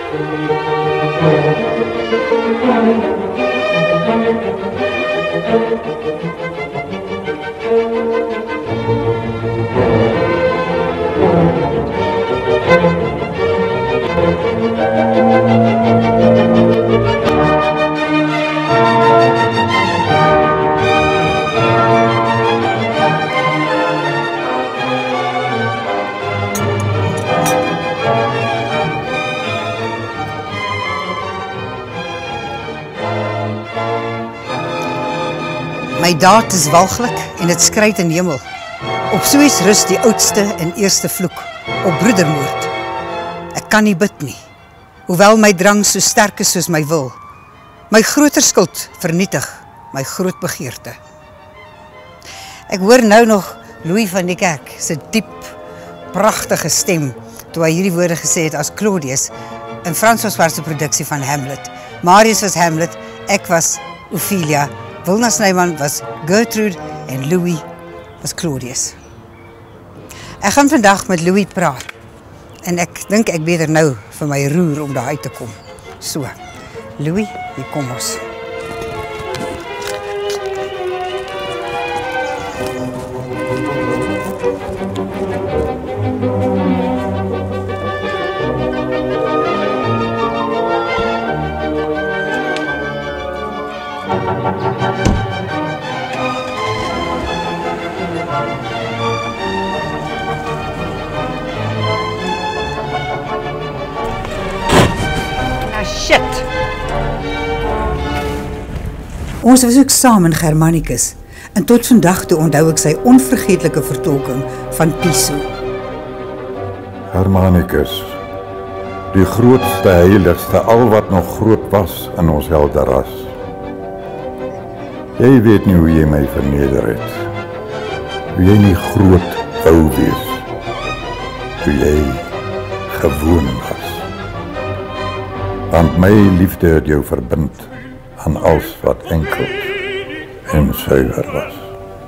My daad is walglik en dit skryt in hemel. Op Suez rus die oudste en eerste vloek, op broedermoord. Ek kan nie bid nie, hoewel my drang so sterk is soos my wil. My groter skuld vernietig my groot begeerte. Ek hoor nou nog Louis van die Kerk se diep, pragtige stem toe hy hierdie woorde gesê het as Claudius in François se produksie van Hamlet. Marius was Hamlet, ek was Ophelia, Wilna Snyman was Gertrude en Louis was Claudius. Ek gaan vandag met Louis praat en ek dink ek beter nou vir my roer om daar uit te kom. So, Louis, hier kom ons. Shit. Ons was ook saam in Germanicus en tot vandag toe onthou ek sy onvergeetlike vertolking van Piso. Germanicus, die grootste heiligste, al wat nog groot was in ons helderas. Jy weet nie hoe jy my verneder het, hoe jy nie groot wou wees, hoe jy gewoon was. Want my liefde het jou verbind aan alles wat enkel en suiwer was.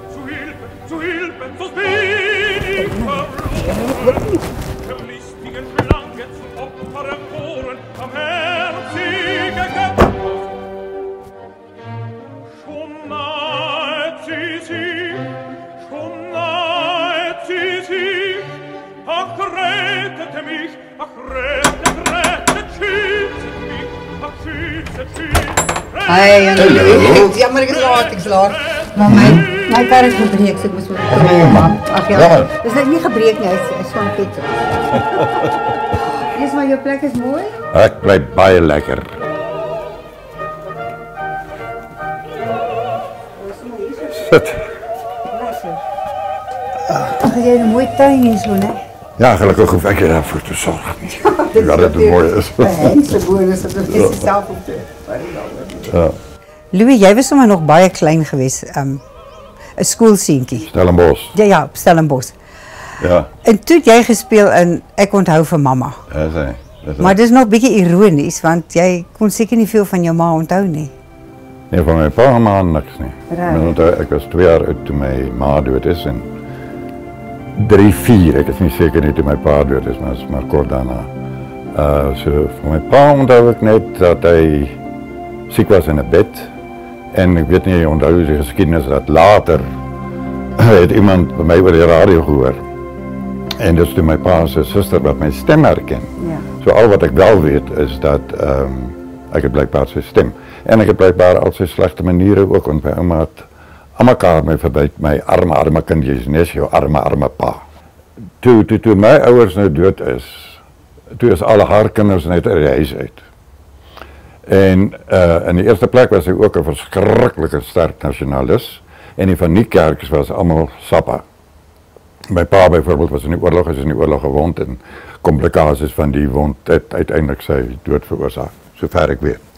Hey, hallo. Jammer, ek is laat. Maar my kar is gebreek, so ek moes maar ag ja. Dis net nie gebreek nie, hy's van petrol. Dis maar jou plek is mooi. Ek bly baie lekker. Sit. Ag, jy het 'n mooi tuin hier so, né? Ja, gelukkig hoef ek daarvoor te sorg nie. Ja, dat het mooi is. Hense bonus, dat is self op te. Ja. Louis, jy was sommer nog baie klein geweest, 'n skoolseentjie. Stellenbosch. Ja, op Stellenbosch. Ja. En toe het jy gespeel in Ek onthou vir mamma. Dis hy. Maar dis nog bietjie ironies want jy kon seker nie veel van jou ma onthou nie. Nee, van my pa en ma niks nie. Right. Ek was 2 jaar oud toe my ma dood is en 3, 4, ek is nie seker nie toe my pa dood is, maar is maar kort daarna. So van my pa onthou ek net dat hy siek was in 'n bed en ek weet nie, onthou die geskiedenis dat later het iemand by my oor die radio gehoor en dis toe my pa se suster wat my stem herken. Ja. So al wat ek wel weet is dat ek het blykbaar sy stem en ek het blykbaar al sy slegte maniere ook, want my ouma het aan mekaar my verbyt, my arme kindjies, nes jou arme pa. Toe my ouers nou dood is, toe is alle haar kinders net uit die huis uit. En in die eerste plek was hy ook 'n verskriklike sterk nasionalis en die van die kerks was almal sappa. My pa byvoorbeeld was in die oorlog gewond en komplikasies van die wond het uiteindelik sy dood veroorsaak, sover ek weet.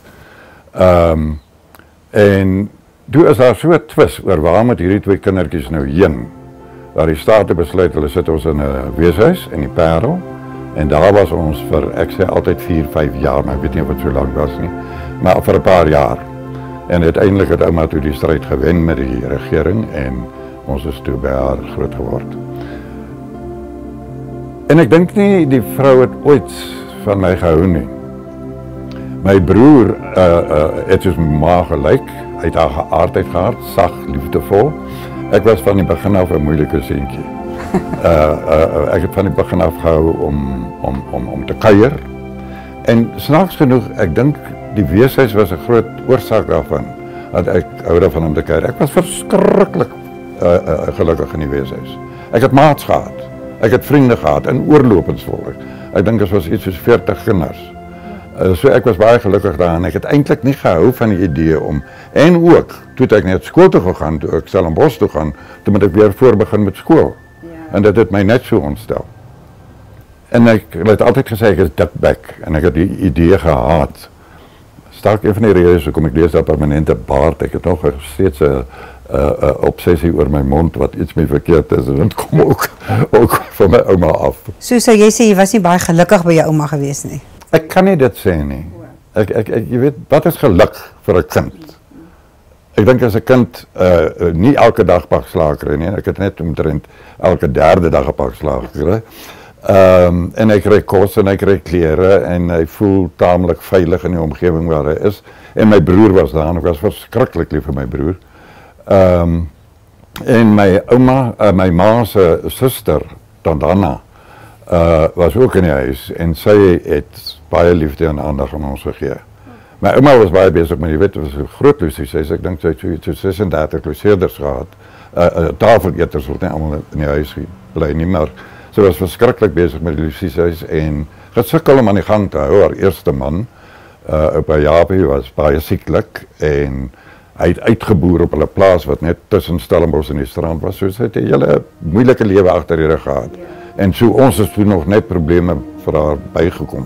En toe is daar so 'n twis oor waar moet hierdie 2 kindertjies nou heen. Waar die staat besluit hulle sit ons in 'n weeshuis in die Parel. En daar was ons vir, ek sê altyd 4, 5 jaar, maar ek weet nie of het so lang was nie, maar vir 'n paar jaar. En uiteindelik het ouma toe die stryd gewen met die regering en ons is toe by haar groot geword. En ek dink nie die vrou het ooit van my gehou nie. My broer het soos my ma gelyk. Hy het haar geaardheid gehad, sag, liefdevol. Ek was van die begin af 'n moeilike seentjie. Ek het van die begin af gehou om te kuier. En snaaks genoeg, ek dink die weeshuis was 'n groot oorsaak daarvan, dat ek hou daarvan om te kuier. Ek was verskriklik gelukkig in die weeshuis. Ek het maats gehad, ek het vriende gehad, en oorlopends volk. Ek dink dit was iets soos 40 kinders. So ek was baie gelukkig daar, en ek het eintlik nie gehou van die idee om, en ook, toe ek net skool toe gegaan, toe ek Stellenbosch toe gaan, toe moet ek weer voorbegin met skool. Ja. En dit het my net so ontstel. En ek het altyd gesê, ek is dikbek, en ek het die idee gehaat. Staak een van die redes, hoekom ek lees dat permanente baard, ek het nog steeds 'n obsessie oor my mond, wat iets mee verkeerd is, en dit kom ook van my ouma af. So sou jy sê, jy was nie baie gelukkig by jou ouma gewees nie? Ek kan nie dit sê nie. Jy weet, wat is geluk vir 'n kind? Ek dink as 'n kind nie elke dag pak slaag kry nie, ek het net omtrent elke derde dag 'n pak slaag gekry. En hy kry kos en hy kry klere en hy voel taamlik veilig in die omgewing waar hy is. En my broer was daar en ek was verskriklik lief vir my broer. En my ouma, my ma se suster, Tandana, was ook in die huis en sy het baie liefde en aandag aan ons gegee. My ouma was baie besig met, jy weet, het was 'n groot lusies, ek dink sy het so 36 luseerders gehad. Tafeleters wat nie almal in die huis bly nie, maar sy was verskriklik besig met die lusieshuis en gesukkel om aan die gang te hou. Haar eerste man, Oupa Japie, was baie sieklik en hy het uitgeboer op hulle plaas wat net tussen Stellenbosch en die strand was. So sy het 'n hele moeilike lewe agter die rug gehad. Ja. En so ons is toe nog net probleme vir haar bygekom.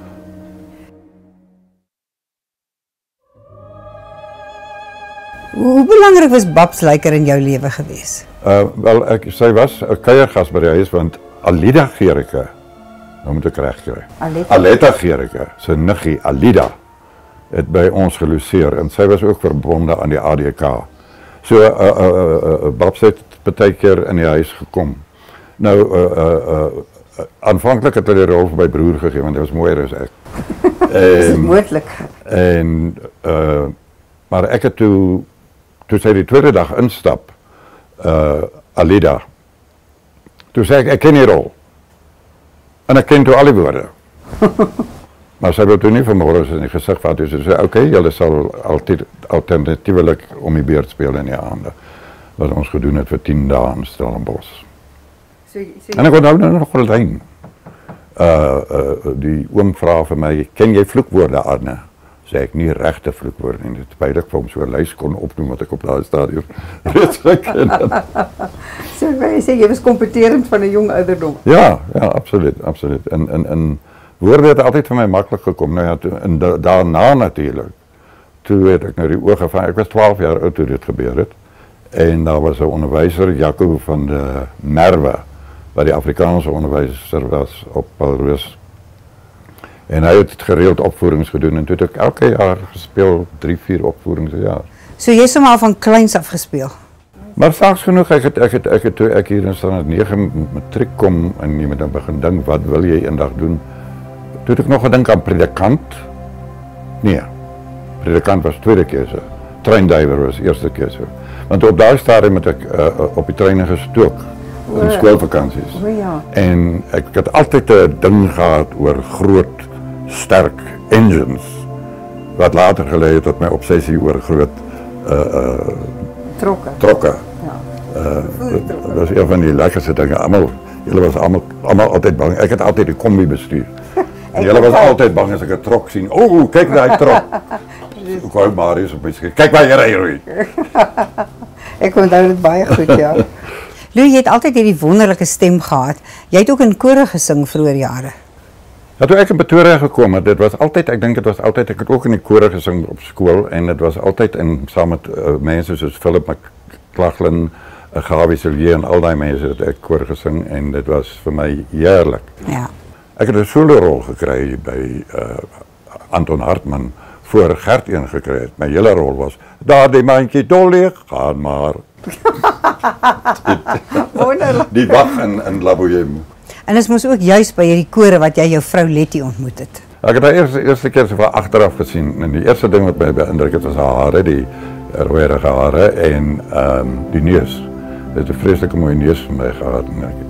Hoe belangrik was Babs Lyker in jou lewe gewees? Wel, sy was 'n kuiergas by die huis, want Alida Gericke, nou moet ek reg kry. Aletta Gericke, sy niggie Alida, het by ons geloseer en sy was ook verbonde aan die ADK. So Babs het baie keer in die huis gekom. Nou aanvanklik het hy die rol vir my broer gegee, want hy was mooier as ek. Is dit moontlik? En maar ek het toe sy die tweede dag instap, Alida, toe sê ek ken die rol. En ek ken toe al die woorde. Maar sy wil toe nie vanmorgen in die gesig vat, dus sy sê, oké, julle sal altyd alternatiewelik om die beurt speel in die aande. Wat ons gedoen het vir 10 dae in Stellenbosch. En ek onthou nou nog Lyn. Die oom vra vir my, ken jy vloekwoorde, Arne? Sê ek nie regte vloekwoorde nie. Dit spytig vir hom so 'n lys kon opnoem wat ek op daai stadium reeds geken het. So jy sê jy was kompeterend van 'n jong ouderdom. Ja, absoluut. En woorde het altyd vir my maklik gekom. Nou ja, en daarna natuurlik. Toe het ek nou die oë gevang. Ek was 12 jaar oud toe dit gebeur het. En daar was 'n onderwyser, Jaco van der Merwe, wat die Afrikaanse onderwyser was op Paulrus. En hy het gereeld opvoerings gedoen en toe het ek elke jaar gespeel, 3-4 opvoerings 'n jaar. So jy het sommer van kleins af gespeel? Maar saaks genoeg, ek het toe ek hier in standaard 9 matriek kom en jy moet dan begin dink, wat wil jy eendag doen? Toe het ek nog gedink aan predikant. Nee, predikant was tweede keuse. Treinduiwer was eerste keuse. Want op daai stadium het ek op die treine gestook in skoolvakansies. Ja. En ek het altyd 'n ding gehad oor groot, sterk engines, wat later gelei het tot my obsessie oor groot trokke. Ja. Dat was een van die lekkerste dinge. Julle was allemaal altyd bang. Ek het altyd die kombi bestuur. En julle was altyd bang as ek 'n trok sien. O, kyk daai trok. Ek wou Marius op my sê, kyk waar jy ry, Roy. Ek onthou dit baie goed, ja. Lou, jy het altyd hierdie wonderlike stem gehad. Jy het ook in kore gesing vroeër jare. Ja, toe ek in Pretoria gekom het, dit was altyd, ek dink dit was altyd, ek het ook in die kore gesing op skool en dit was altyd saam met mense soos Philip McLachlan, Gawie Silje en al die mense het ek koor gesing en dit was vir my heerlik. Ja. Ek het 'n solo rol gekry by Anton Hartman voor Gert een gekry het. My hele rol was, daar die mandjie Dolly, gaan maar. Die wag in La Bohème. En is mos ook juist by hierdie kore wat jy jou vrou Letty ontmoet het. Ek het haar eerste keer so van agteraf gesien en die eerste ding wat my beïndruk het was haar hare, die rooierige hare en die neus. Dit het 'n vreeslike mooi neus vir my gehad en ek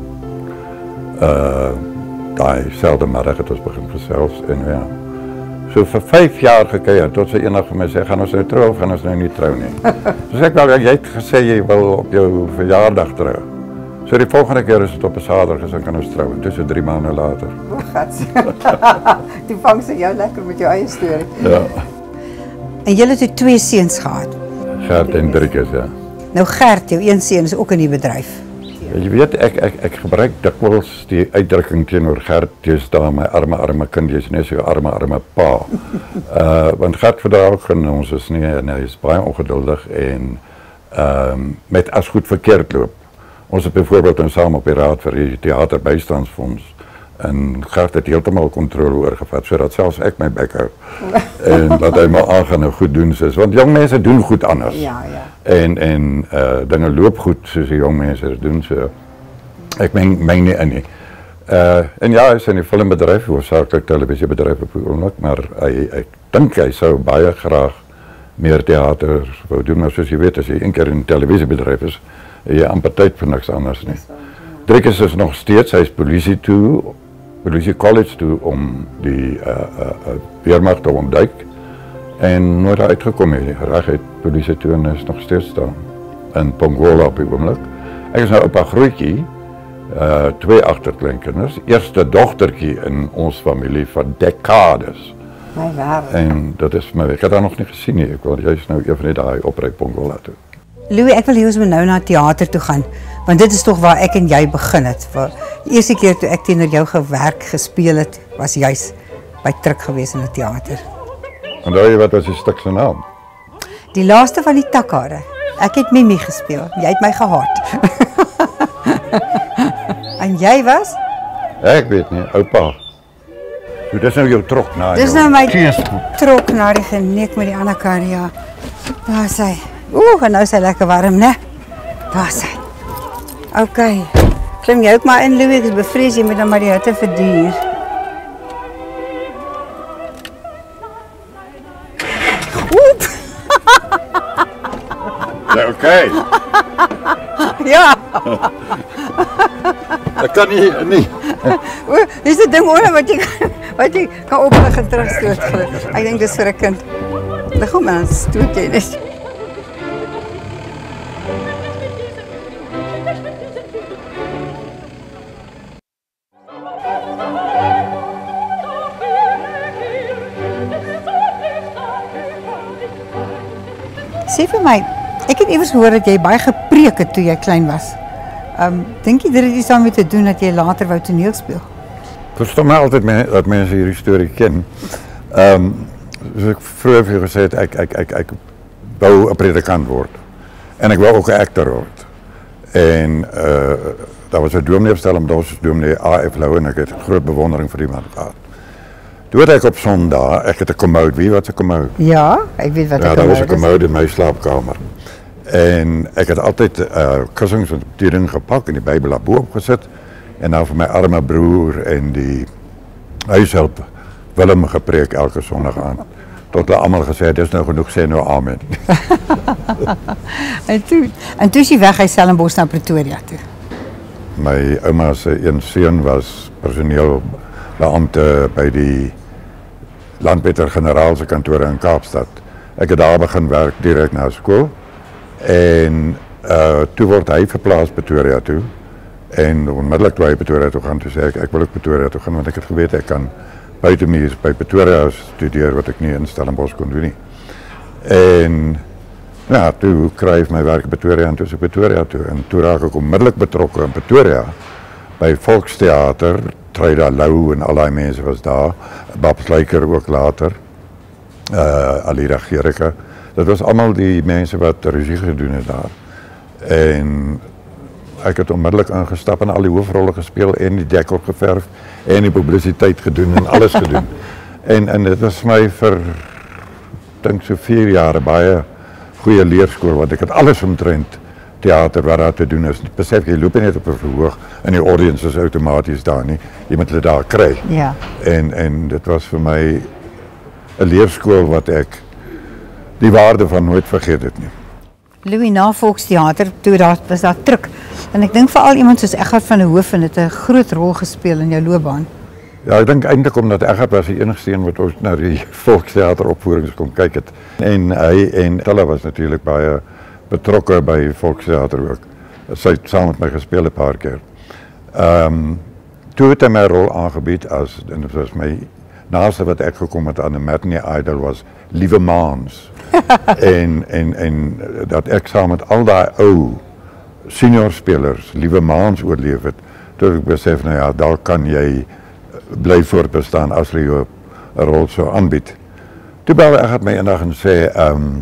daai selfde middag het ons begin gesels en ja. So vir 5 jaar gekuier tot sy eendag vir my sê gaan ons nou trou of gaan ons nou nie trou nie. Dus ek wel jy het gesê jy wil op jou verjaardag trou. So die volgende keer is dit op 'n Saterdag, dus dan kan ons trou. Dit is so 3 maande later. O, gats. Die vang sy jou lekker met jou eie storie. Ja. En julle het 2 seuns gehad. Gert en Driekus, ja. Nou Gert, jou een seun is ook in die bedryf. Jy weet, ek gebruik dikwels die uitdrukking teenoor Gert, jy's daar my arme kind, jy's net so arme pa. Want Gert verdra ook ons is nie, en hy is baie ongeduldig en met as goed verkeerd loop. Ons het byvoorbeeld nou saam op die raad vir die theaterbystandsfonds en Gert het heeltemal kontrole oorgevat, sodat selfs ek my bek hou. En dat hy maar aangaan en goed doen soos, want jong mense doen goed anders. Ja. En dinge loop goed soos die jong mense dit doen, so ek meng nie in nie. En ja, hy is in die filmbedryf, hoofsaaklik televisiebedryf op die oomblik, maar ek dink hy sou baie graag meer theater wou doen, maar soos jy weet, as jy een keer in die televisiebedryf is, jy amper tyd vir niks anders nie. Driekus is nog steeds, hy is polisie college toe om die weermag te ontduik en nooit uitgekom het, reg uit polisie toe en is nog steeds daar in Pongola op die oomblik. Ek is nou oupa grootjie, 2 agterkleinkinders, eerste dogtertjie in ons familie vir dekades. My wêreld. En dat is my, ek het haar nog nie gesien nie, ek wil juist nou even net daai opry Pongola toe. Louis, ek wil hê ons moet nou na teater toe gaan, want dit is tog waar ek en jy begin het. Die eerste keer toe ek teenoor jou gewerk gespeel het, was juis by Truk gewees in 'n teater. Onthou jy wat was die stuk se naam? Die laaste van die takhare. Ek het Mimi gespeel. Jy het my gehaat. En jy was? Ek weet nie, oupa. So, dis nou jou trok na Dis nou my trok na die geneek met die ander kar, ja. Daar is hy. En nou is hy lekker warm, né? Daar is hy. OK. Klim jy ook maar in, Louis, ek is bevrees jy moet dan maar die hitte verduur. Oep! Ja, oké. Ja. Dat kan nie. Dis 'n ding onder wat jy kan oplig en terugstoot. Ek dink dis vir 'n kind. Lig hom aan, stoot jy net. Sê vir my, ek het iewers gehoor dat jy baie gepreek het toe jy klein was. Dink jy dit het iets daarmee te doen dat jy later wou toneel speel? Verstom my altyd dat mense hierdie storie ken. Soos ek vroeër vir jou gesê het, ek wou 'n predikant word. En ek wou ook 'n akter word. En daar was 'n dominee op Stellenbosch, dominee A.F. Lou, en ek het groot bewondering vir die man gehad. Toe het ek op Sondag, ek het 'n kommode, wie wat 'n kommode? Ja, ek weet wat 'n Ja, kommode daar is. was 'n kommode in my slaapkamer. En ek het altyd kussings en bediening gepak en die Bybel daarbo opgesit en dan vir my arme broer en die huishelp Willem gepreek elke Sondag aan. Tot hulle almal gesê het, dis nou genoeg, sê nou amen. En toe is jy weg uit Stellenbosch na Pretoria toe. My ouma se een seun was personeelbeampte by die Landwetter-generaal se kantoor in Kaapstad. Ek het daar begin werk direk na skool. En toe word hy verplaas Pretoria toe. En onmiddellik toe hy Pretoria toe gaan, toe sê ek wil ook Pretoria toe gaan, want ek het geweet ek kan buitemuurs by Pretoria studeer wat ek nie in Stellenbosch kon doen nie. En ja, toe kry ek my werk in Pretoria en toe is ek Pretoria toe. En toe raak ek onmiddellik betrokke in Pretoria by Volkstheater, Treda Lou en al die mense was daar. Bob Slyker ook later. Alida Gericke. Dat was allemaal die mensen wat regie gedoen het daar. En ek het onmiddellik ingestap en al die hoofrollen gespeeld en die dek opgeverf en die publiciteit gedoen en alles gedoen. En dit was my vir, dink so 4 jaar baie goeie leerskool, want ek het alles omtrent teater wat daar te doen is. Besef jy loop nie net op 'n verhoog en die audience is outomaties daar nie. Jy moet hulle daar kry. Ja. En dit was vir my 'n leerskool wat ek die waarde van nooit vergeet het nie. Louis, na Volkstheater, toe was daar druk. En ek dink veral iemand soos Egard van der Hoeven het 'n groot rol gespeel in jou loopbaan. Ja, ek dink eintlik omdat Egard was die enigste een wat ons na die Volkstheater opvoerings kom kyk het. En hy en Stella was natuurlik baie betrokke by Volkstheater ook. Sy het saam met my gespeel 'n paar keer. Toe het hy my rol aangebied en dit was my naaste wat ek gekom het aan 'n matinee idol was Liewe Maans. en dat ek saam met al daai ou senior spelers Liewe Maans oorleef het, toe ek besef, nou ja, daar kan jy bly voortbestaan as jy 'n rol sou aanbied. Toe bel ek my eendag en sê,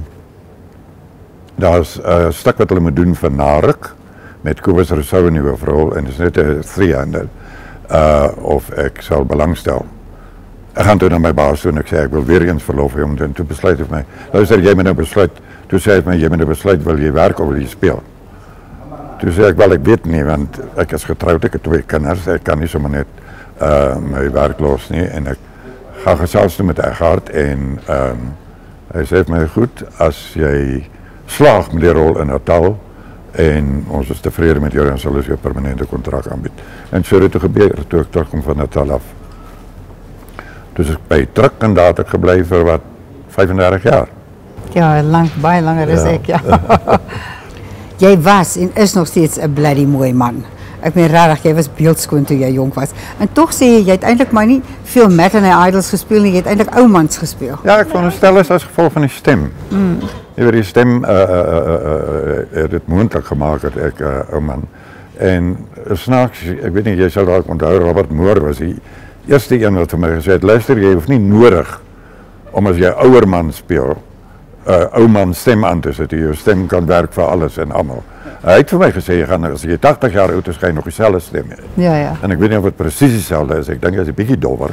daar's 'n stuk wat hulle moet doen vir Narek, met Kobus Rousseau in die hoofrol, en dit is net 'n three-hander, of ek sal belangstel. Ek gaan toe na my baas toe en ek sê, ek wil weer eens verlof hê, en toe besluit hy vir my, luister, jy moet nou besluit, toe sê hy vir my, jy moet nou besluit, wil jy werk of wil jy speel? Toe sê ek, wel, ek weet nie, want ek is getroud, ek het 2 kinders, ek kan nie sommer net my werk los nie, en ek ga gesels toe met Egard, en hy sê vir my, goed, as jy slaag met die rol in Natal, en ons is tevrede met jou, dan sal ons jou permanente kontrak aanbied. En so het dit gebeur, toe ek terugkom van Natal af. Dus ek by druk en daar het ek gebly vir wat, 35 jaar. Ja, baie langer as ek, ja. Jy was en is nog steeds 'n bloody mooi man. Ek meen regtig, jy was beeldskoon toe jy jonk was. En tog sê jy het eintlik maar nie veel matinee idols gespeel nie, jy het eintlik oumans gespeel. Ja, ek veronderstel is as gevolg van die stem. Jy weet, die stem het dit moontlik gemaak dat ek ou man. En snaaks, ek weet nie, jy sal dalk onthou, Robert Moore was die eerste een wat vir my gesê het, luister, jy hoef nie nodig om as jy ouer man speel, ou man stem aan te sit, jou stem kan werk vir alles en almal. Hy het vir my gesê, jy gaan, as jy 80 jaar oud is, ga jy nog dieselfde stem hê. Ja, ja. En ek weet nie of het presies dieselfde is, ek dink hy is 'n bietjie dowwer.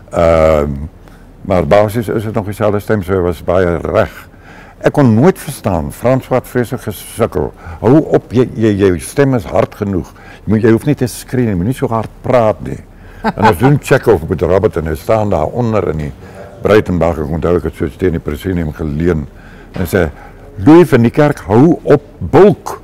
Maar basies is het nog dieselfde stem, so hy was baie reg. Ek kon nooit verstaan, Frans wat vreeslik gesukkel. Hou op, jou stem is hard genoeg. Jy hoef nie te skree, jy moet nie so hard praat nie. En ons doen Chekhov met Robert en hy staan daar onder in die Breitenberg, ek onthou ek het so teen die presidium geleen. En hy sê, Louis van die Kerk, hou op bulk.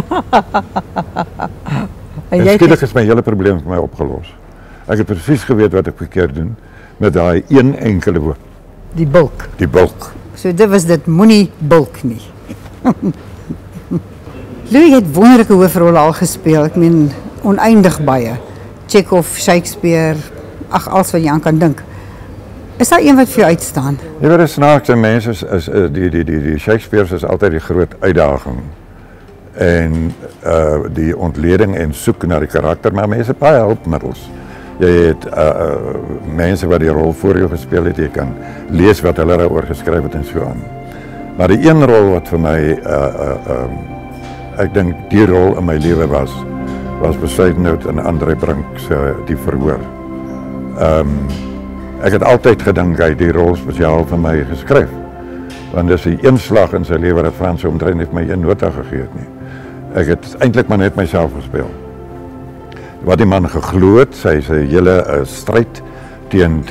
En skielik is my hele probleem vir my opgelos. Ek het presies geweet wat ek verkeerd doen met daai een enkele woord. Die bulk. Die bulk. So dit was dit, moenie bulk nie. Louis het wonderlike hoofrolle al gespeel, ek meen oneindig baie. Chekhov, Shakespeare, ag, alles wat jy aan kan dink. Is daar een wat vir jou uitstaan? Jy weet, snaakse mense is die Shakespeare is altyd die groot uitdaging. En die ontleding en soek na die karakter, maar mense het baie hulpmiddels. Jy het mense wat die rol voor jou gespeel het, jy kan lees wat hulle daaroor geskryf het en so aan. Maar die een rol wat vir my, ek dink die rol in my lewe was Bezuidenhout en André Brink se Die Verhoor. Ek het altyd gedink hy die rol spesiaal vir my geskryf. Want dis die een slag in sy lewe dat Frans omtrent het my een nota gegee het nie. Ek het eintlik maar net myself gespeel. Wat die man geglo het, sy hele stryd teen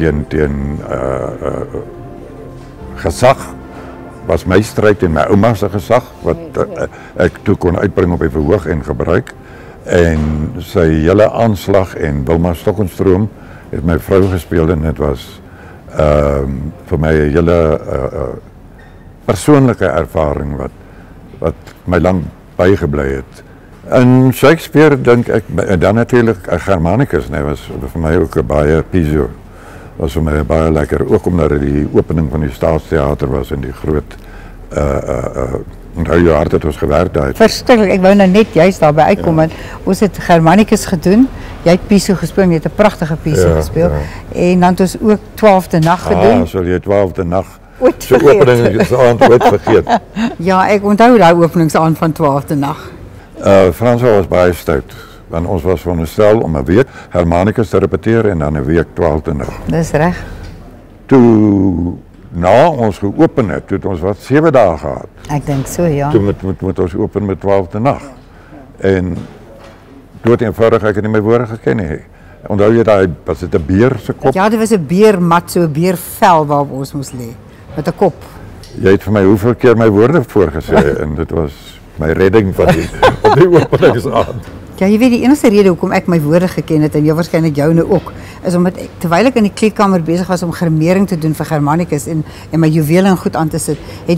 gesag, was my stryd en my ouma se gesag, wat ek toe kon uitbring op die verhoog en gebruik. En sy hele aanslag en Wilma Stokenstroom het my vrou gespeel en dit was vir my 'n hele persoonlike ervaring wat my lang bygebly het. En Shakespeare dink ek, en dan natuurlik Germanicus, nee, was vir my ook 'n baie Piso. Was vir my baie lekker, ook omdat dit die opening van die Staatsteater was en die groot onthou jy hard het ons gewerk daar. Verskriklik, ek wou nou net juist daarby uitkom, want ons het Germanicus gedoen, jy het Piso gespeel, jy het 'n pragtige Piso gespeel, en dan het ons ook 12de Nag gedoen. Sal jy 12de Nag, so openingsaand ooit vergeet. Ja, ek onthou daai openingsaand van 12de Nag. Frans was baie stout, want ons was veronderstel om 'n week Germanicus te repeteer en dan 'n week 12de Nag. Dis reg. Toe na ons geopen het, toe het ons wat 7 dae gehad. Ek dink so, ja. Toe moet ons open met 12de Nag. En dood eenvoudig, ek het nie my woorde geken nie. Onthou jy daai, was dit 'n beer se kop? Ja, dit was 'n beermat, so 'n beervel waarop ons moes lê met 'n kop. Jy het vir my hoeveel keer my woorde voorgesê en dit was my redding van die op die openingsaand. Ja, jy weet die enigste rede hoekom ek my woorde geken het en jy waarskynlik joune ook, is omdat ek, terwyl ek in die kleedkamer besig was om grimering te doen vir Germanicus en my juwele en goed aan te sit, het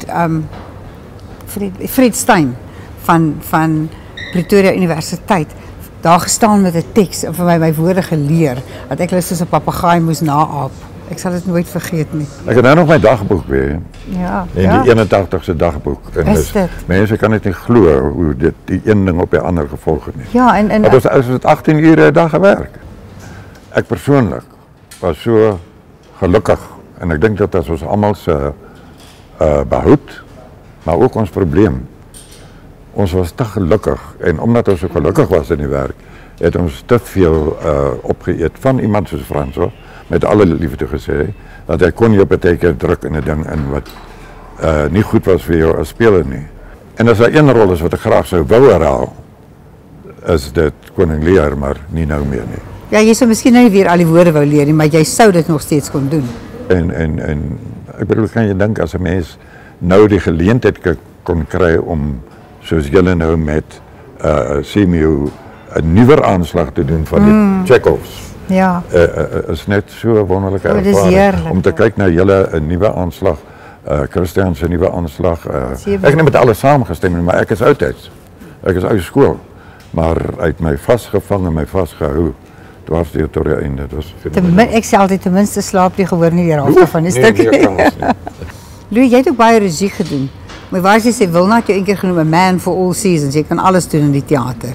Fred Stein van Pretoria Universiteit daar gestaan met 'n teks en vir my woorde geleer dat ek hulle soos 'n papegaai moes naaap. Ek sal dit nooit vergeet nie. Ek het nou nog my dagboek weer. Ja. En die 81ste dagboek. En Is dit? Mense kan dit nie glo hoe dit die een ding op die ander gevolg het nie. Ja, en Dat was het 18 ure 'n dag gewerk. Ek persoonlik was so gelukkig en ek dink dat as ons almal se behoud, maar ook ons probleem. Ons was te gelukkig en omdat ons so gelukkig was in die werk, het ons te veel opgeëet van iemand soos Franso, met alle liefde gesê, dat hy kon jou baie keer druk in 'n ding in wat nie goed was vir jou as speler nie. En as daar een rol is wat ek graag sou wou herhaal, is dit Koning Lear, maar nie nou meer nie. ja, jy sou miskien nou nie weer al die woorde wou leer nie, maar jy sou dit nog steeds kon doen. En ek bedoel, kan jy dink as 'n mens nou die geleentheid kon kry om soos julle nou met Semio 'n nuwer aanslag te doen van die Chekhovs. Ja. Is net so 'n wonderlike Oh, dis ervaring heerlik, om te kyk na julle 'n nuwe aanslag, Christian se nuwe aanslag. Sewe. Ek het nie met alles saamgestem nie, maar ek is oudtyds. Ek is ou skool, maar uit my vasgevang en my vasgehou dwars deur tot die einde. Dit was Ek sê altyd ten minste slaap jy gehoor nie die helfte van die stuk nee, nie. kans nie. Louis, jy het ook baie regie gedoen. Maar waar jy sê Wilna het jou een keer genoem 'n man for all seasons. Jy kan alles doen in die teater.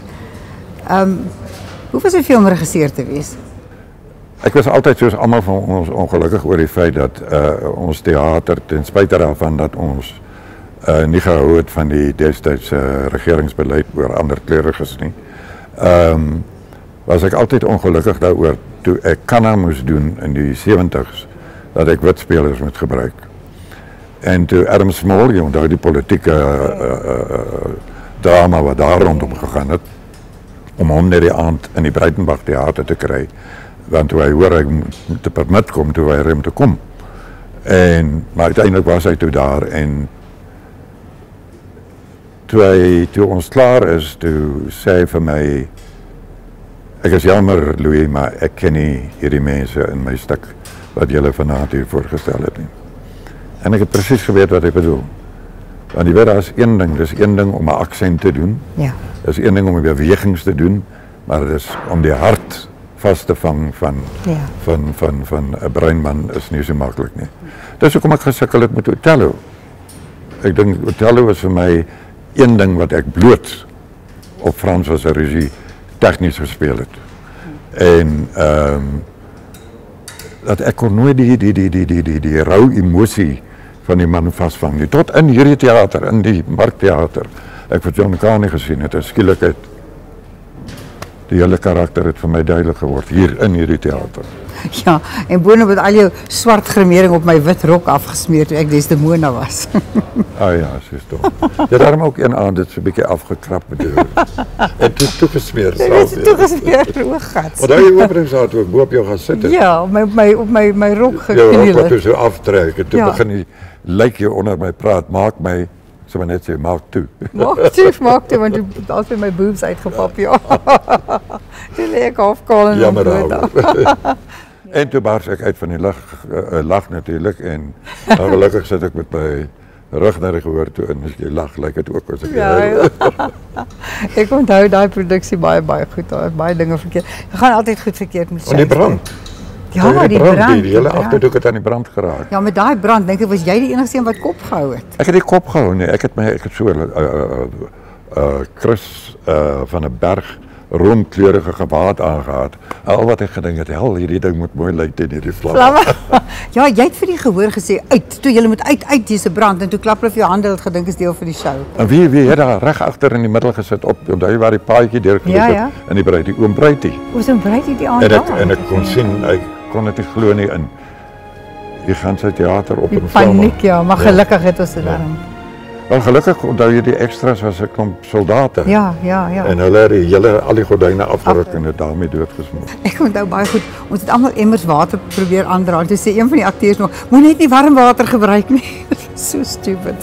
Hoe was dit filmregisseur te wees? Ek was altyd soos almal van ons ongelukkig oor die feit dat ons teater, ten spyte daarvan dat ons nie gehou het van die destydse regeringsbeleid oor ander kleuriges nie, was ek altyd ongelukkig daaroor toe ek Kanna moes doen in die 70's, dat ek wit spelers moet gebruik. En toe Adam Small, jy onthou die politieke drama wat daar rondom gegaan het, om hom net die aand in die Breitenbach Theater te kry, want toe hy hoor hy moet te permit kom, toe hy om te kom. Maar uiteindelik was hy toe daar en toe ons klaar is, toe sê hy vir my, ek is jammer Louis, maar ek ken nie hierdie mense in my stuk wat julle vanaand hier voorgestel het nie. En ek het presies geweet wat hy bedoel. Want jy weet, daar is een ding, dis een ding om 'n aksent te doen. Ja. Dis een ding om bewegings te doen, maar dis om die hart vas te vang van 'n breinman is nie so maklik nie. Dis hoekom ek gesukkel het met Othello. Ek dink Othello is vir my een ding wat ek bloot op Franso se regie tegnies gespeel het. En dat ek kon nooit die rou emosie van die man vasvang nie. Tot in hierdie teater, in die Markteater. Ek het John Carney gesien, het 'n skielikheid. Die hele karakter het vir my duidelik geword hier in hierdie teater. Ja, en boonop met al jou swart grimering op my wit rok afgesmeer toe ek Desdemona was. Ja, sis tog. Ja, daarom ook een aand dit so 'n bietjie afgekrap bedoel. En toe gesmeer Dit is toegesmeer, o gat. Maar daai openingsaand toe ek bo op jou gaan sit het. Ja, op my rok Jou rok gekniel wat jy het. so aftrek en toe Ja. begin jy lyk jy onder my praat, maak my, so maar net sê, maak toe. Maak toe, want toe altyd my boobs uitgepap, ja. Toe lê ek halfkaal in Jammer die daaroor. En toe bars ek uit van die lag natuurlik en gelukkig sit ek met my rug na die gehoor toe en as jy lag, lyk dit ook as ek Ja. Ek onthou daai produksie baie goed, daar het baie dinge verkeerd. Dit gaan altyd goed verkeerd met En die brand. Ja, die brand. Die hele agterdoek het aan die brand geraak. Ja, met daai brand dink ek was jy die enigste een wat kop gehou het. Ek het die kop gehou nee, ek het so Chris van 'n berg roomkleurige gewaad aangehad. Al wat ek gedink het, hel hierdie ding moet mooi lyk teen hierdie vlamme. Ja, jy het vir die gehoor gesê uit, toe jy moet uit dis 'n brand en toe klap hulle vir jou hande, het gedink is deel van die show. En wie het daar reg agter in die middel gesit op, onthou waar die paadjie deurgeloop het Ja. en die bruid, die oom Bruitie. Ons het breed die aand En ek kon sien, ek kon dit nie glo nie die ganse teater op die in vlamme. paniek, ja, maar gelukkig het ons dit daarom. Wel gelukkig onthou jy die extras was 'n klomp soldate. Ja. En hulle het al die gordyne afgeruk en dit daarmee doodgesmoor. Ek onthou baie goed, ons het almal emmers water probeer aandra. Toe sê een van die akteurs nog, moet net nie warm water gebruik nie. So stupid.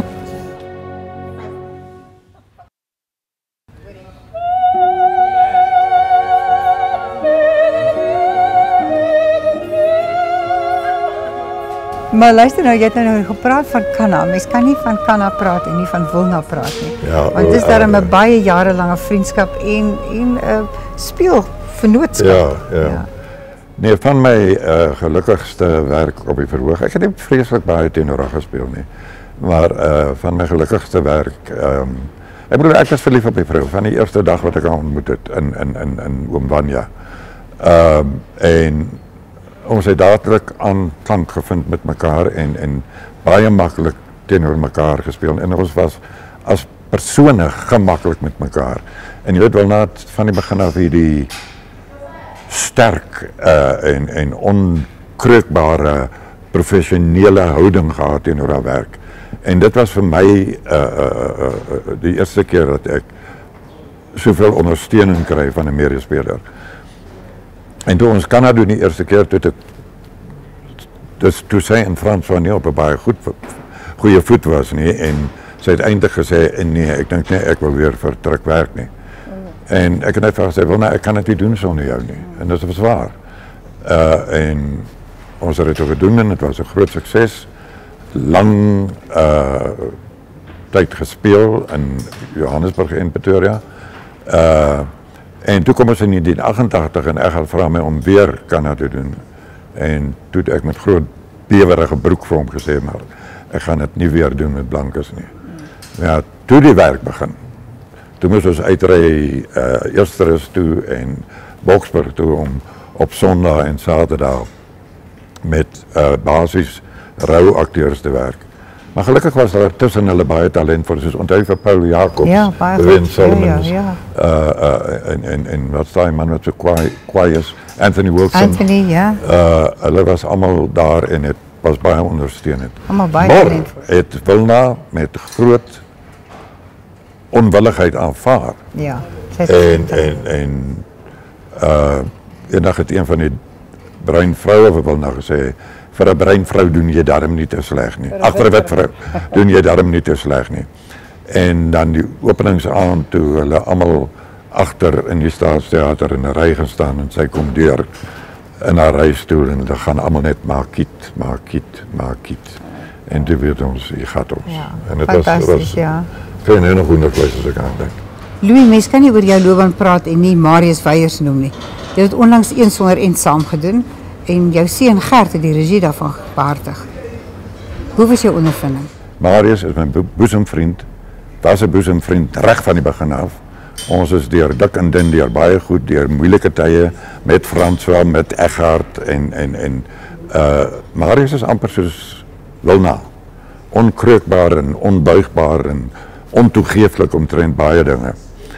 Maar luister nou, jy het nou gepraat van Kanna. Mens kan nie van Kanna praat en nie van Wilna praat nie. Ja, want dit is daar 'n baie jarelange vriendskap en speelvennootskap. Ja. Nee, van my gelukkigste werk op die verhoog. Ek het nie vreeslik baie tenor gespeel nie. Maar van my gelukkigste werk ek bedoel ek was verlief op die vrou van die eerste dag wat ek haar ontmoet het in Oom Vanya. En ons het dadelik aanklank gevind met mekaar en baie maklik teenoor mekaar gespeel en ons was as persone gemaklik met mekaar. En jy weet wel na van die begin af hierdie sterk en onkreukbare professionele houding gehad teenoor haar werk. En dit was vir my die eerste keer dat ek soveel ondersteuning kry van 'n medespeler. En toe ons Kanna doen die eerste keer, toe sy in Frans van nie op 'n baie goeie voet was nie, en sy het eindig gesê, nee, ek dink nie, ek wil weer vir druk werk nie. En ek het net gesê, wel nee, ek kan dit nie doen sonder jou nie, en dit was waar. En ons het dit ook gedoen en het was 'n groot sukses, lang tyd gespeel in Johannesburg en Pretoria. En toe kom ons in 1988 en ek vra my om weer Kanna te doen. En toe het ek met groot bewerige broek vir hom gesê, maar ek gaan dit nie weer doen met blankes nie. Ja, toe die werk begin. Toe moes ons uitry Eersterus toe en Boksburg toe om op Sondag en Saterdag met basies rou akteurs te werk. Maar gelukkig was daar tussen hulle baie talentvol, soos onthou vir Paul Jacobs, Win Solomons, en wat is daai man wat so kwaai is, Anthony Wilson. Hulle was allemaal daar en het was baie ondersteunend. Maar het Wilna met groot onwilligheid aanvaar. Ja. En eendag het een van die bruin vroue vir Wilna gesê, vir 'n bruin vrou doen jy darm nie te sleg nie. Ag, vir 'n wit vrou doen jy darm nie te sleg nie. En dan die openingsaand toe hulle almal agter in die Staatsteater in 'n ry gestaan en sy kom deur in haar reistool en hulle gaan almal net maak kiet. En toe weet ons, hier gaat ons. Ja, en dit fantastisch, ja. Ek kan nou nog wonderlik as ek aan dink. Louis, mens kan nie oor jou loopbaan praat en nie Marius Weyers noem nie. Jy het onlangs Een sonder End saam gedoen en jou seun Gert het die regie daarvan behartig. Hoe was jou ondervinding? Marius is my boesemvriend, was 'n boesemvriend reg van die begin af. Ons is deur dik en dun, deur baie goed, deur moeilike tye met François, met Eghard en Marius is amper soos Wilna. Onkreukbaar en onbuigbaar en ontoegeeflik omtrent baie dinge.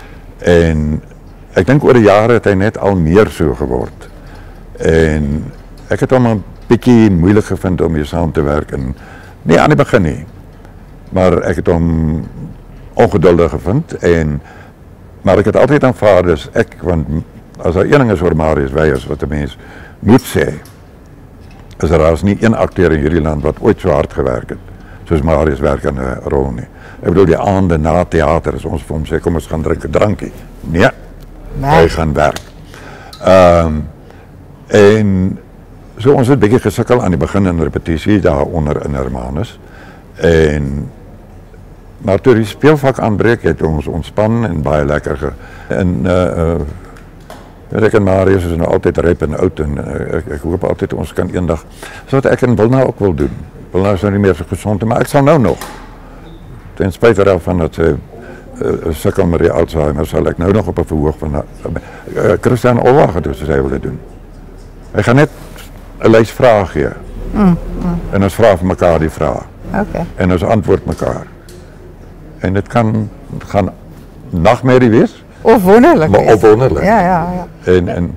En ek dink oor die jare het hy net al meer so geword. En ek het hom 'n bietjie moeilik gevind om mee saam te werk en nie aan die begin nie. Maar ek het hom ongeduldig gevind maar ek het altyd aanvaar dus want as daar een ding is oor Marius Weyers wat 'n mens moet sê, is daar is nie een akteur in hierdie land wat ooit so hard gewerk het soos Marius werk aan 'n rol nie. Ek bedoel die aande na teater as ons vir hom sê kom ons gaan drink 'n drankie. Nee. Hy gaan werk. En so ons het 'n bietjie gesukkel aan die begin in repetisie daaronder in Hermanus. Maar toe die speelvak aanbreek het ons ontspan en baie lekker ek en Marius is nou altyd ryp en oud en ek hoop altyd ons kan eendag so wat ek en Wilna ook wil doen. Wilna is nou nie meer so gesond, maar ek sal nou nog. Ten spyte daarvan dat sy sukkel met die Alzheimer, sal ek nou nog op 'n verhoog van Christian Olwag het sy wil doen. Hy gaan net 'n lys vrae gee. En ons vra vir mekaar die vrae. Okay. En ons antwoord mekaar. En dit gaan nagmerrie wees. Of wonderlik. Maar of wonderlik. Ja. En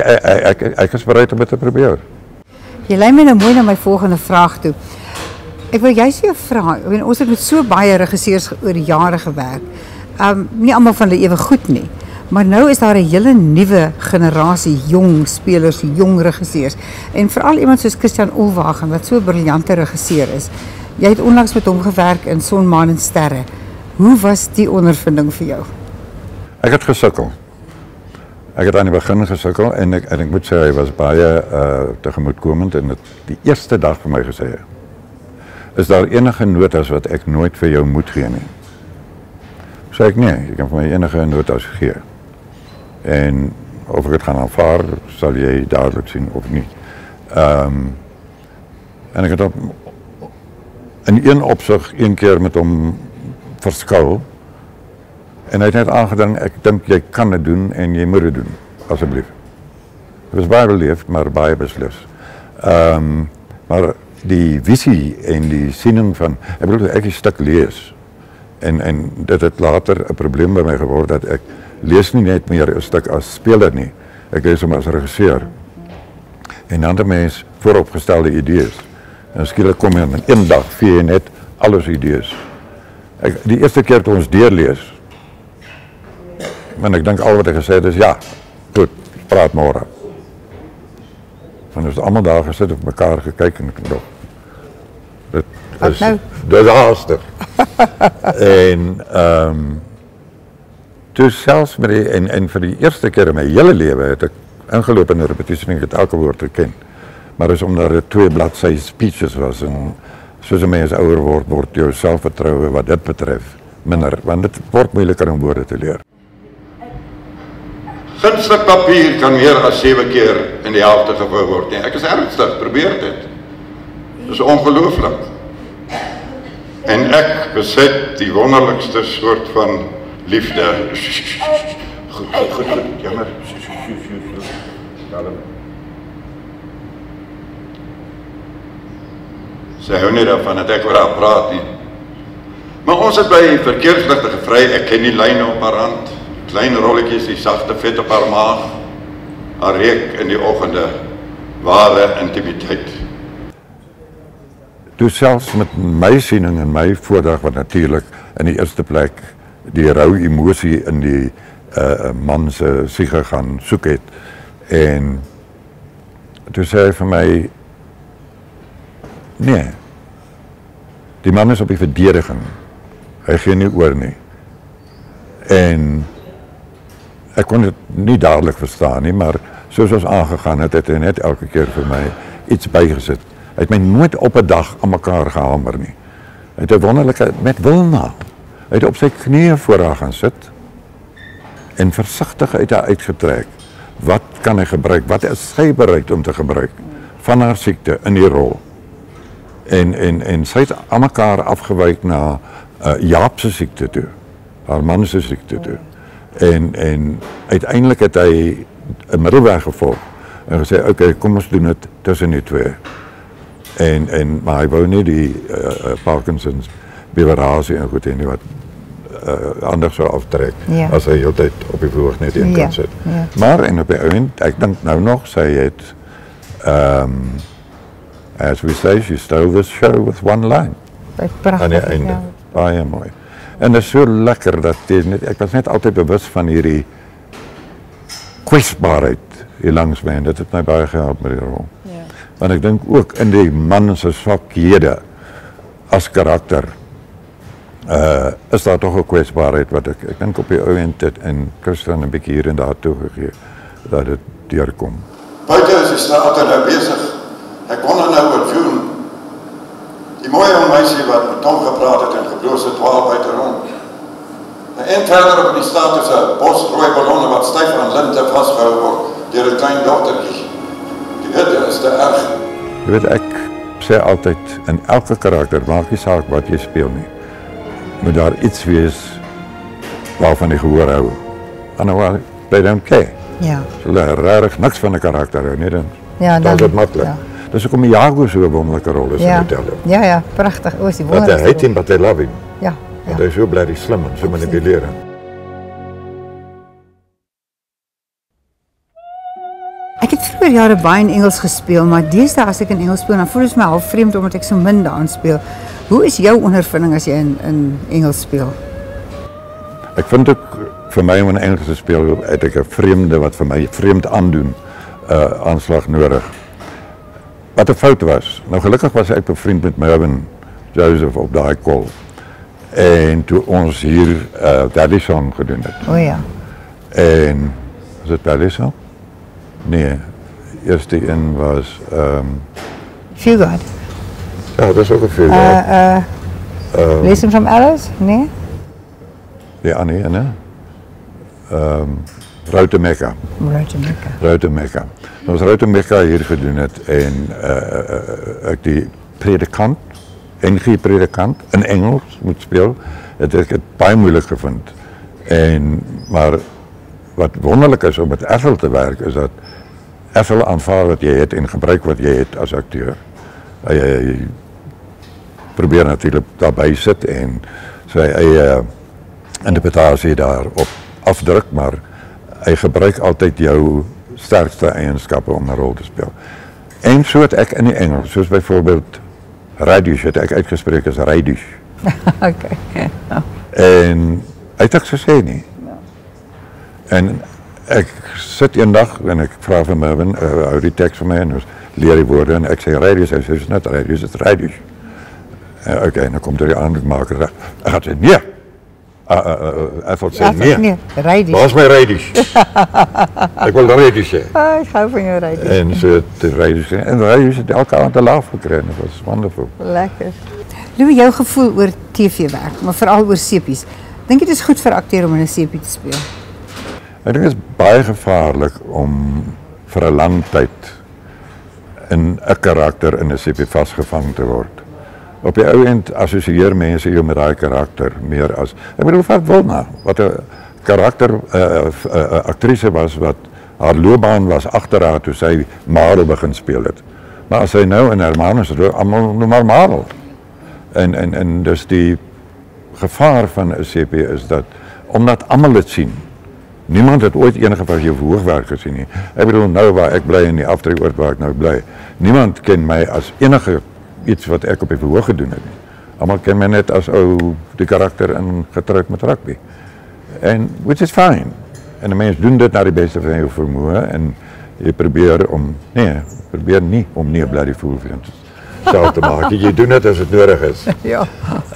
ek is bereid om dit te probeer. Jy lei my nou mooi na my volgende vraag toe. Ek wil juist jou vra, ons het met so baie regisseurs oor die jare gewerk. Nie almal van hulle ewe goed nie. Maar nou is daar 'n hele nuwe generasie jong spelers, jong regisseurs. En veral iemand soos Christian Olwagen wat so 'n briljante regisseur is. Jy het onlangs met hom gewerk in Son, Maan en Sterre. Hoe was die ondervinding vir jou? Ek het gesukkel. Ek het aan die begin gesukkel en ek moet sê hy was baie tegemoetkomend en het die eerste dag vir my gesê: "Is daar enige notas wat ek nooit vir jou moet gee nie?" Sê ek: "Nee, jy kan vir my enige notas gee. En of ek dit gaan aanvaar, sal jy dadelik sien of nie." En ek het op in een opsig een keer met hom verskil. En hy het net aangedring, ek dink jy kan dit doen en jy moet dit doen, asseblief. Dit was baie beleefd, maar baie beslis. Maar die visie en die siening van, ek bedoel, ek die stuk lees. En dit het later 'n probleem by my geword dat ek lees nie net meer 'n stuk as speler nie. Ek lees hom as regisseur. En dan het mens vooropgestelde idees. En skielik kom jy in een dag vee jy net alles idees. Die eerste keer toe ons deurlees, en ek dink al wat ek gesê het is ja, goed, praat môre. Want ons het almal daar gesit op mekaar gekyk en ek dink, dit is disaster. En toe selfs met die, en vir die eerste keer in my hele lewe het ek ingeloop in 'n repetisie en ek het elke woord geken. Maar dis omdat dit 2 bladsy speeches was en soos 'n mens ouer word, word jou selfvertroue wat dit betref minder, want dit word moeiliker om woorde te leer. Geen stuk papier kan meer as 7 keer in die helfte gevou word nie. Ek is ernstig, probeer dit. Dit is ongelooflik. En ek besit die wonderlikste soort van liefde. Goed, jammer. Sy hou nie daarvan dat ek oor haar praat nie. Maar ons het by verkeersligte gevry, ek ken die lyne op haar hand, klein rolletjies, die sagte vet op haar maag, haar reuk in die oggende, ware intimiteit. Toe selfs met my siening en my voordrag wat natuurlik in die eerste plek die rou emosie in die man se siege gaan soek het. En toe sê hy vir my, nee, die man is op die verdediging. Hy gee nie oor nie. En ek kon dit nie dadelik verstaan nie, maar soos ons aangegaan het, het hy net elke keer vir my iets bygesit. Hy het my nooit op 'n dag aan mekaar gehamer nie. Hy het 'n wonderlike, met Wilna, hy het op sy knieë voor haar gaan sit en versigtig uit haar uitgetrek. Wat kan hy gebruik? Wat is sy bereid om te gebruik van haar siekte in die rol? En sy het aan mekaar afgewyk na Jaap se siekte toe, haar man se siekte toe. En uiteindelik het hy 'n middelweg gevolg en gesê, okay, kom ons doen dit tussen die twee. Maar hy wou nie die Parkinsons beverasie en goed en nie wat anders sou aftrek as hy heeltyd op die verhoog net een kan sit. Ja. Maar en op die eind, ek dink nou nog, sy het as we say, she stole this show with one line. Prachtig, aan die einde. Baie mooi. En dit is so lekker dat ek was net altyd bewus van hierdie kwesbaarheid hier langs my en dit het my baie gehelp met die rol. Ja. Want ek dink ook in die man se swakhede as karakter is daar toch 'n kwesbaarheid wat ek dink op die ou end dit en Christian 'n bietjie hier en daar toegegee dat dit deurkom. Buite is die straat nou besig. Ek wonder nou oor June. Die mooie jong meisie wat met Tom gepraat het en gebloos het 12 buite rond. En verder op die straat is 'n bos rooi ballonne wat styf aan linte vasgehou word deur 'n klein dogtertjie. Die hitte is te erg. Jy weet, ek sê altyd in elke karakter, maak nie saak wat jy speel nie, moet daar iets wees waarvan jy gehoor hou. Anderwel, they don't care. Ja. So hulle regtig niks van 'n karakter hou nie, dan dan is dit maklik. Ja. Dus kom Iago so 'n wonderlike rol is in die tel. Ja, pragtig. O, is die Dat hy wonderlikste. hate him, but they love him. Ja. Want hy is so bly slim en so manipulerend. Ek het oor jare baie in Engels gespeel, maar deesdae as ek in Engels speel, dan voel dit my half vreemd omdat ek so min daarin speel. Hoe is jou ondervinding as jy in Engels speel? Ek vind ook vir my om in Engels te speel, het ek 'n vreemde wat vir my vreemd aandoen, aanslag nodig. Wat 'n fout was. Nou gelukkig was ek bevriend met Mervyn Joseph op daai kol. En toe ons hier Daddy Song gedoen het. O ja. En was dit Daddy Song? Nee, eerste een was Feel God. ja, dat is ook 'n Feel God. Listen from Alice? Nee? Die ander ene. Route Mecca. Route Mecca. Ons Route Mecca hier gedoen het en ek die predikant, NG predikant in Engels moet speel, het ek het baie moeilik gevind. Maar wat wonderlik is om met Ethel te werk is dat Ethel aanvaar wat jy het en gebruik wat jy het as akteur. Hy probeer natuurlik daarbij sit en sy eie interpretasie daarop afdruk, maar hy gebruik altyd jou sterkste eienskappe om 'n rol te speel. En so het ek in die Engels, soos byvoorbeeld Radish het ek uitgespreek as Radish. Okay. En hy het ek gesê nie. En ek sit eendag en ek vra vir Mervyn, hou die teks vir my en ons leer die woorde en ek sê Radish, hy sê is net Radish, dit is Radish. Okay, en dan komt er die aanmaker, hy gaat sê nee. Ethel sê nee. Radish. Waar is my Radish? Ek wil Radish sê. Ek hou van jou Radish. En so het Radish sê, en Radish het elke aand 'n laaf gekry en dit was wonderful. Lekker. Louis, jou gevoel oor TV-werk, maar veral oor sepies. Dink jy dit is goed vir akteur om in 'n sepie te speel? Ek dink dit is baie gevaarlik om vir 'n lang tyd in 'n karakter in 'n sepie vasgevang te word. Op die ou end assosieer mense jou met daai karakter meer as, ek bedoel vat Wilna, wat 'n karakter aktrise was wat haar loopbaan was agter haar toe sy Marel begin speel het. Maar as sy nou in Hermanus almal noem maar Marel. En dus die gevaar van 'n sepie is dat omdat almal dit sien. Niemand het ooit enige van jou verhoogwerk gesien nie. Ek bedoel nou waar ek bly in die aftrekoord waar ek nou bly. Niemand ken my as enige iets wat ek op die verhoog gedoen het nie. Almal ken my net as die karakter in Getroud met Rugby. En which is fine. En 'n mens doen dit na die beste van jou vermoë en jy probeer nie om nie 'n bloody fool van jouself te maak. Jy doen dit as dit nodig is. Ja.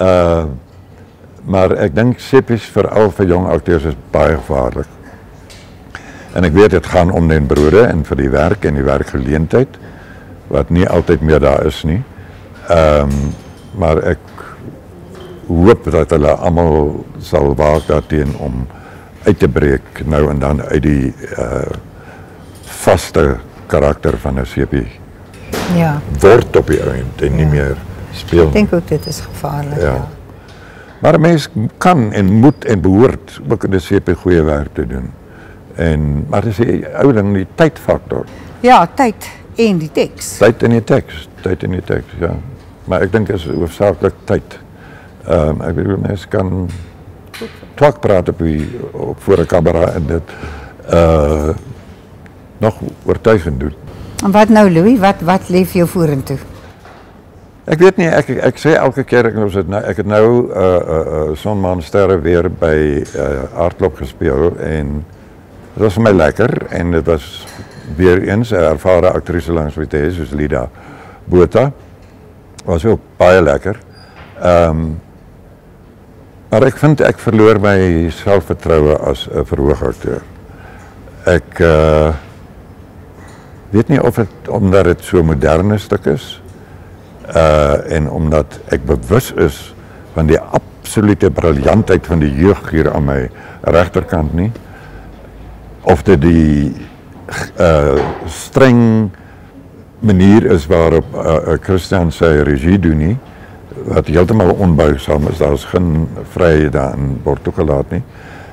Maar ek dink sepies veral vir jong akteurs is baie gevaarlik. En ek weet dit gaan om den brode en vir die werk en die werkgeleentheid wat nie altyd meer daar is nie. Maar ek hoop dat hulle almal sal waak daarteen om uit te breek nou en dan uit die vaste karakter van 'n sepie. Ja. Word op die eind en nie meer speel. Ek dink ook dit is gevaarlik. Ja. Maar 'n mens kan en moet en behoort ook in 'n sepie goeie werk te doen. Maar dis die ou ding, die tydfaktor. Ja, tyd en die teks. Tyd in die teks, ja. Maar ek dink is hoofsaaklik tyd. Ek bedoel mense kan twak praat op voor 'n kamera en dit nog oortuigend doen. En wat nou Louis, wat lê vir jou vorentoe? Ek weet nie, ek sê elke keer ek het nou Son, Maan, Sterre weer by Aardklop gespeel en dit was vir my lekker en dit was weer eens 'n ervare aktrise langs met hê soos Lida Botha. Was ook baie lekker. Maar ek vind ek verloor my selfvertroue as 'n verhoogakteur. Ek weet nie of dit omdat dit so 'n moderne stuk is en omdat ek bewus is van die absolute briljantheid van die jeug hier aan my regterkant nie, of dit die streng manier is waarop Christian sy regie doen nie, wat heeltemal onbuigsaam is, daar is geen vryheid daarin word toegelaat nie.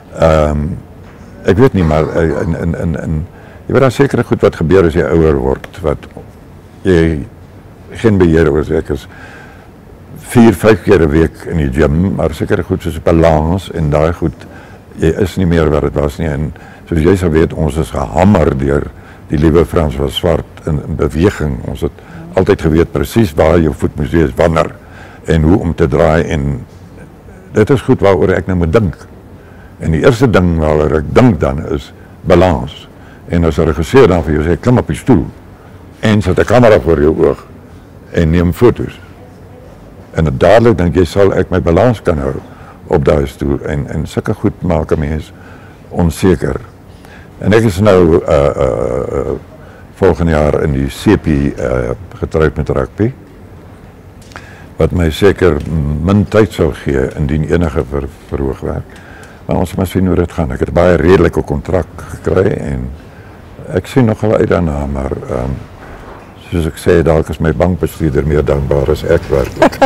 Ek weet nie, maar jy weet daar sekere goed wat gebeur as jy ouer word, wat jy geen beheer oor, ek is 4-5 keer 'n week in die gym, maar sekere goed soos balans en daai goed, jy is nie meer wat dit was nie, en soos jy sal weet, ons is gehammer deur die liewe Frans was Swart in beweging. Ons het altyd geweet presies waar jou voet moes wees, wanneer en hoe om te draai en dit is goed waaroor ek nou moet dink. En die eerste ding waaroor ek dink dan is balans. En as 'n regisseur dan vir jou sê, klim op die stoel en sit 'n kamera voor jou oog en neem foto's. En dadelik dink jy, sal ek my balans kan hou op daai stoel en sulke goed maak 'n mens onseker. En ek is nou volgende jaar in die CP getrouwd met rugby, wat my seker min tyd sal gee indien enige verhoog werk. Maar ons moet sien hoe dit gaan. Ek het 'n baie redelike kontrak gekry en ek sien nogal uit daarna, maar soos ek sê, dalk is my bankbestuurder meer dankbaar as ek werklik.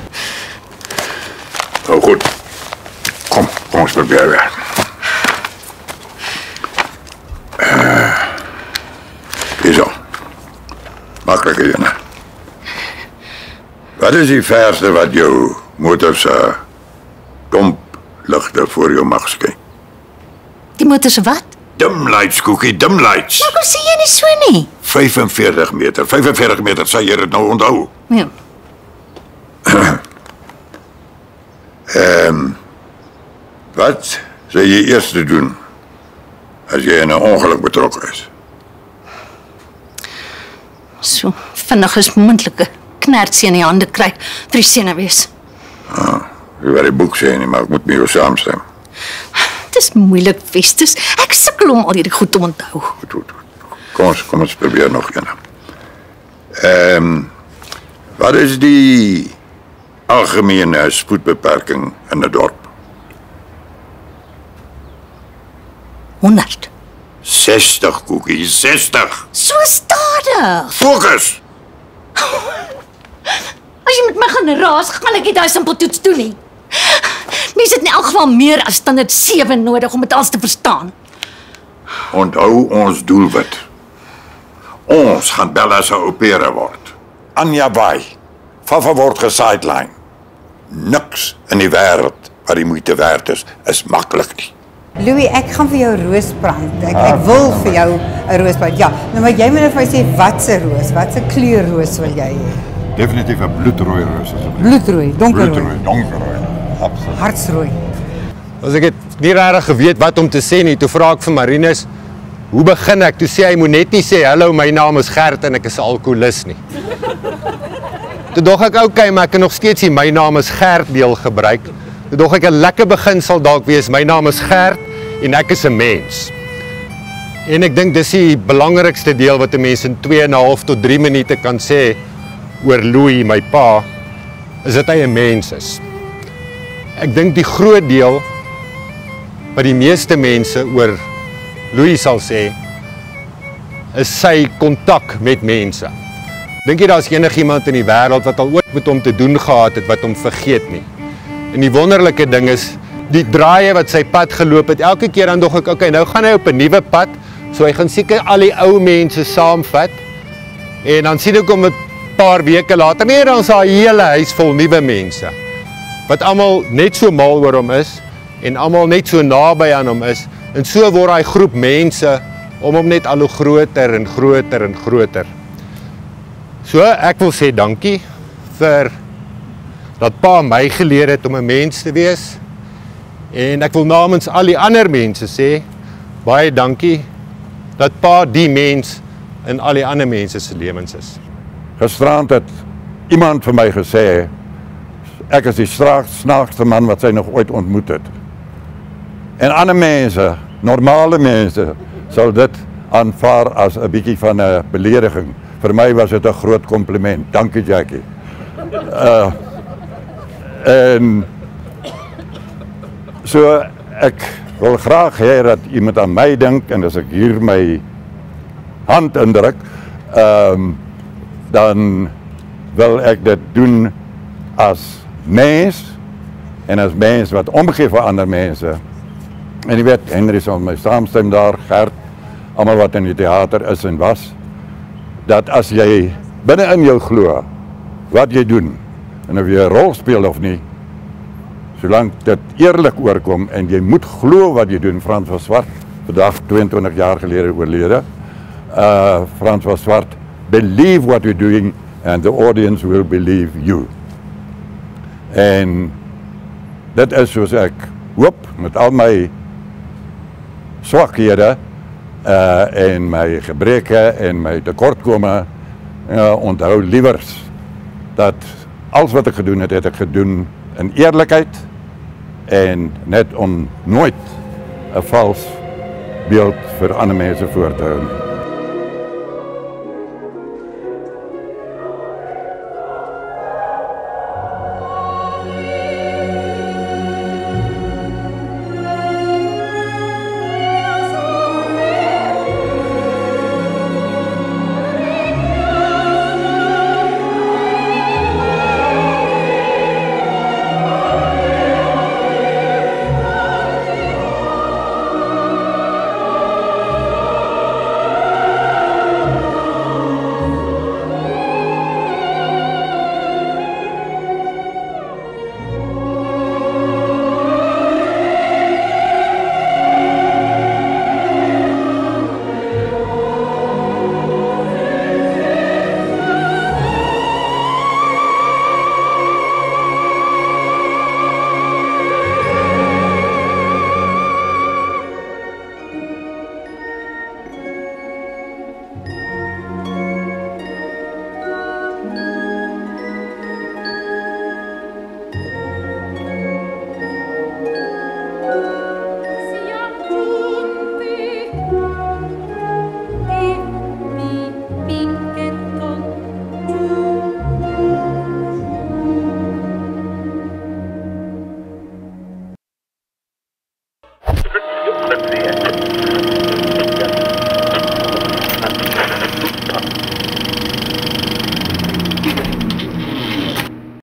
Nou goed, kom ons probeer weer. Hierzo, makkelijke ene. Wat is die verste wat jou motors domplichte voor jou mag skyn? Die motors wat? Dimlights, Koekie, dimlights. Maar hoe sê jy nie so nie? 45 meter, sal jy dit nou onthou? Ja. Wat sal jy eers doen as jy in 'n ongeluk betrokke is? So vinnig as moontlike knertsie in die hande kry vir die senuwees. Jy weet die boek sê nie, maar ek moet met jou saamstem. Het is moeilik, Festus. Ek sukkel om al hierdie goed te onthou. Goed. Kom ons probeer nog een. Wat is die algemene spoedbeperking in 'n dorp? 100. 60, Koekie, 60. So stadig. Fokus! As jy met my gaan raas, gaan ek nie daai simpeltoets doen nie. Mense het in elk geval meer as standaard 7 nodig om dit alles te verstaan. Onthou ons doelwit. Ons gaan Bella se opera word. Anja Bay. Fafa word gesideline. Niks in die wêreld wat die moeite werd is maklik nie. Louis, ek gaan vir jou roos brand. Ek wil vir jou 'n roos brand. Ja, nou maar jy moet net vir my sê watse roos, watse kleur roos wil jy hê? Definitief 'n bloedrooi roos asseblief. Bloedrooi, donkerrooi, donkerrooi. Absoluut. hartsrooi. As ek het nie regtig geweet wat om te sê nie, toe vra ek vir Marinus, hoe begin ek? Toe sê hy moet net nie sê hallo, my naam is Gert en ek is 'n alkoholist nie. Toe dog ek okay, maar ek kan nog steeds die my naam is Gert deel gebruik. Toe dog ek 'n lekker begin sal dalk wees, my naam is Gert en ek is 'n mens. En ek dink dis die belangrikste deel wat 'n mens in 2,5 tot 3 minute kan sê oor Louis, my pa, is dat hy 'n mens is. Ek dink die groot deel wat die meeste mense oor Louis sal sê, is sy kontak met mense. Dink jy daar's enigiemand in die wêreld wat al ooit met hom te doen gehad het wat hom vergeet nie? En die wonderlike ding is, die draaie wat sy pad geloop het, elke keer dan dog ek, okay, nou gaan hy op 'n nuwe pad, so hy gaan seker al die ou mense saamvat, en dan sien ek hom 'n paar weke later, nee, dan is daar 'n hele huis vol nuwe mense, wat almal net so mal oor hom is, en almal net so naby aan hom is, en so word hy groep mense om hom net al hoe groter en groter en groter. So, ek wil sê dankie vir dat pa my geleer het om 'n mens te wees, en ek wil namens al die ander mense sê, baie dankie dat pa die mens in al die ander mense se lewens is. Gisterand het iemand vir my gesê, ek is die snaakste man wat sy nog ooit ontmoet het. En ander mense, normale mense, sal dit aanvaar as 'n bietjie van 'n belediging. Vir my was dit 'n groot kompliment. Dankie, Jackie. En so ek wil graag hê dat iemand aan my dink, en as ek hier my hand indruk, dan wil ek dit doen as mens, en as mens wat omgee vir ander mense. En jy weet, Henry sal my saamstem daar, Gert, almal wat in die theater is en was, dat as jy binne in jou glo wat jy doen, en of jy 'n rol speel of nie, solank dit eerlik oorkom en jy moet glo wat jy doen. Frans was Swart, vandag 22 jaar gelede oorlede, François Swart, believe what you're doing and the audience will believe you. En dit is soos ek hoop met al my swakhede en my gebreke en my tekortkome onthou liewers dat alles wat ek gedoen het, het ek gedoen in eerlikheid en net om nooit 'n vals beeld vir ander mense voor te hou nie.